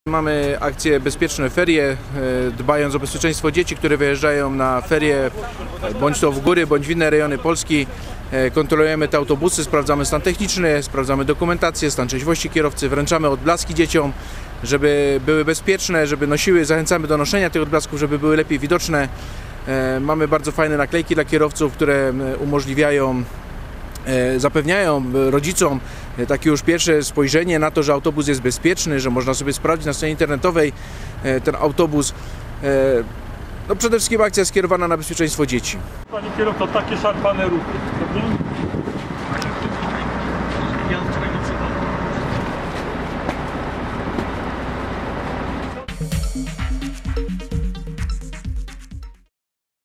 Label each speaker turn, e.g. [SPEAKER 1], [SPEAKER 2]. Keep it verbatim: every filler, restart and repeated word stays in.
[SPEAKER 1] Mamy akcję Bezpieczne Ferie, dbając o bezpieczeństwo dzieci, które wyjeżdżają na ferie bądź to w góry, bądź w inne rejony Polski. Kontrolujemy te autobusy, sprawdzamy stan techniczny, sprawdzamy dokumentację, stan trzeźwości kierowcy, wręczamy odblaski dzieciom, żeby były bezpieczne, żeby nosiły, zachęcamy do noszenia tych odblasków, żeby były lepiej widoczne. Mamy bardzo fajne naklejki dla kierowców, które umożliwiają, zapewniają rodzicom takie już pierwsze spojrzenie na to, że autobus jest bezpieczny, że można sobie sprawdzić na stronie internetowej ten autobus. No przede wszystkim akcja skierowana na bezpieczeństwo dzieci.
[SPEAKER 2] Panie kierowco, takie szarpane ruchy, prawda?